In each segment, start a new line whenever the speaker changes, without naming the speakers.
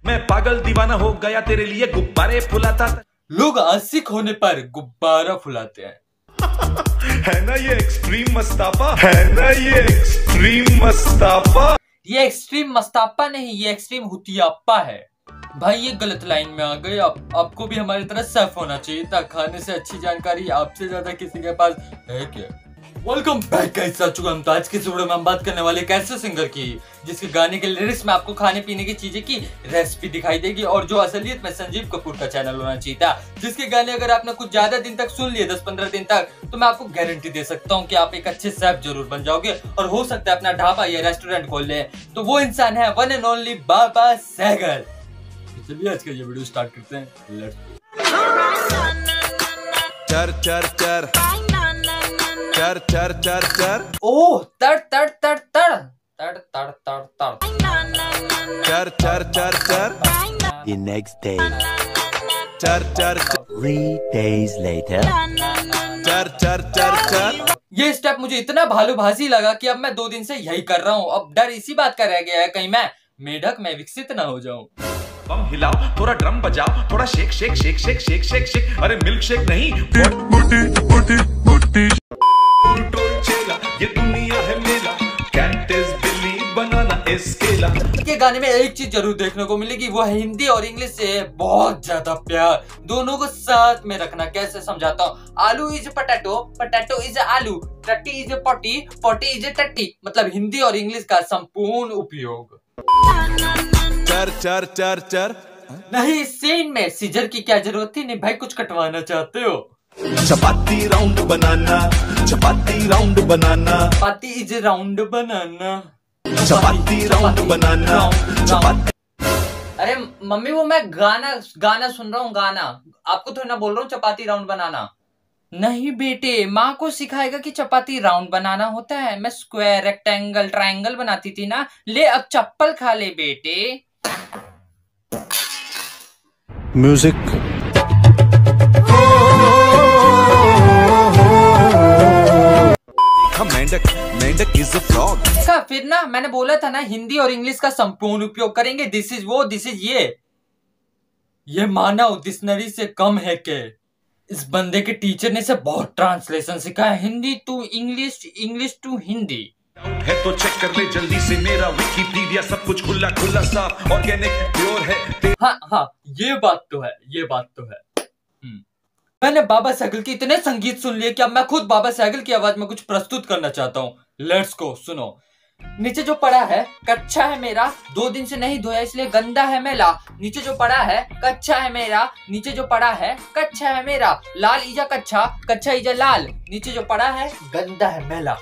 मैं पागल दीवाना हो गया तेरे लिए गुब्बारे फुलाता।
लोग आशिक होने पर गुब्बारा फुलाते हैं।
है ना ये एक्सट्रीम मस्तापा, है ना ये एक्सट्रीम मस्तापा।
ये एक्सट्रीम मस्तापा नहीं, ये एक्सट्रीम हुतियापा है। भाई ये गलत लाइन में आ गए। आपको भी हमारी तरह सेफ होना चाहिए था। खाने से अच्छी जानकारी आपसे ज्यादा किसी के पास है क्या? वेलकम बैक गाइस, आ चुका हम तो आज की इस वीडियो में हम बात करने वाले एक ऐसे सिंगर की जिसके गाने के लिरिक्स में आपको खाने पीने की चीजें की रेसिपी दिखाई देगी और जो असलियत में संजीव कपूर का चैनल होना चाहिए था, जिसके गाने अगर आपने कुछ ज्यादा दिन तक सुन लिए 10-15 दिन तक, तो मैं आपको गारंटी दे सकता हूँ कि आप एक अच्छे शेफ जरूर बन जाओगे और हो सकता है अपना ढाबा या रेस्टोरेंट खोल ले। तो वो इंसान है one and only Baba Sehgal. चलिए आज का ये वीडियो स्टार्ट करते हैं। लेट्स
चर चर चर चर चर चर चर
ओह तड़ तड़ तड़ तड़ तड़ तड़ तड़ तड़
चर चर चर चर
The next day,
चर चर
3 days later.
चर चर चर चर।
ये स्टेप मुझे इतना भालूभासी लगा कि अब मैं 2 दिन से यही कर रहा हूँ। अब डर इसी बात का रह गया है कहीं मैं मेढक में विकसित ना हो जाऊं।
बम हिलाओ, थोड़ा ड्रम बजाओ, थोड़ा shake shake shake shake shake shake shake. अरे मिल्क शेक नहीं, ये दुनिया है मेरा, कैट इज बिली, बनाना इज केला।
के गाने में एक चीज जरूर देखने को मिलेगी, वो है हिंदी और इंग्लिश से बहुत ज्यादा प्यार। दोनों को साथ में रखना। कैसे समझाता हूँ? आलू इज पोटैटो, पोटैटो इज आलू, टट्टी इज पोटी, पोटी इज टट्टी। मतलब हिंदी और इंग्लिश का संपूर्ण उपयोग।
चर चर चर चर
नहीं, सीन में सीजर की क्या जरूरत थी? नहीं भाई, कुछ कटवाना चाहते हो?
चपाती राउंड बनाना, चपाती राउंड बनाना,
चपाती इज राउंड बनाना,
चपाती राउंड बनाना, चपाती।
अरे मम्मी वो मैं गाना सुन रहा हूँ। गाना आपको थोड़ा ना बोल रहा हूँ चपाती राउंड बनाना। नहीं बेटे, माँ को सिखाएगा कि चपाती राउंड बनाना होता है। मैं स्क्वायर, रेक्टेंगल, ट्रायंगल बनाती थी ना। ले अब चप्पल खा ले बेटे।
Music.
मेंढक, मेंढक इज अ फ्रॉग।
का फिर ना मैंने बोला था ना, हिंदी और इंग्लिश का संपूर्ण उपयोग करेंगे। दिस इज वो, दिस इज ये मानव डिक्शनरी से कम है के? इस बंदे के टीचर ने से बहुत ट्रांसलेशन सिखाया, Hindi to English, English to Hindi.
है तो चेक कर ले जल्दी से मेरा विकिपीडिया, सब कुछ खुला खुला साफ ऑर्गेनिक प्योर है।
हाँ, ये बात तो है, ये बात तो है। मैंने बाबा सहगल के इतने संगीत सुन लिए कि अब मैं खुद बाबा सहगल की आवाज में कुछ प्रस्तुत करना चाहता हूँ। लेट्स गो, सुनो। नीचे जो पड़ा है कच्चा है मेरा, 2 दिन से नहीं धोया इसलिए गंदा है मेला। नीचे जो पड़ा है कच्चा है मेरा, नीचे जो पड़ा है कच्चा है मेरा। लाल ईजा कच्चा, कच्चा ईजा लाल। नीचे जो पड़ा है गंदा है मेला।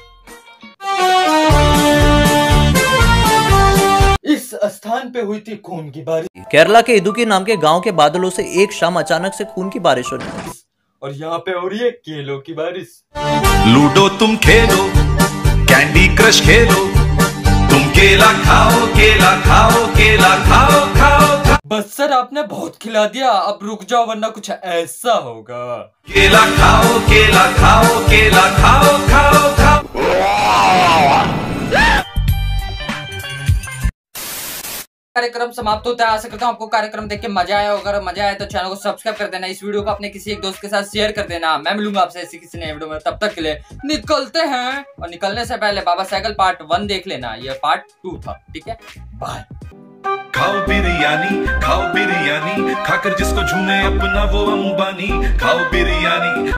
इस स्थान पे हुई थी खून की बारिश।
केरला के इदुक्की नाम के गांव के बादलों से एक शाम अचानक से खून की बारिश हो रही।
और यहाँ पे हो रही है केलों की बारिश।
लूडो तुम खेलो, कैंडी क्रश खेलो, तुम केला खाओ, केला खाओ, केला खाओ खाओ।
बस सर आपने बहुत खिला दिया, अब रुक जाओ वरना कुछ ऐसा होगा।
केला खाओ, केला खाओ, केला खाओ खाओ खाओ।
कार्यक्रम समाप्त होता है। आशा करता हूँ आपको कार्यक्रम देख के मजा आया। अगर मजा आया तो चैनल को सब्सक्राइब कर देना। इस वीडियो को अपने किसी एक दोस्त के साथ शेयर कर देना। मैं मिलूंगा आपसे ऐसी किसी नए वीडियो में। तब तक के लिए निकलते हैं, और निकलने से पहले बाबा सहगल पार्ट 1 देख लेना। ये पार्ट 2 था, ठीक है? बाय।
खाओ बिरयानी, खाकर जिसको झूमे अपना वो अंबानी। खाओ बिरयानी।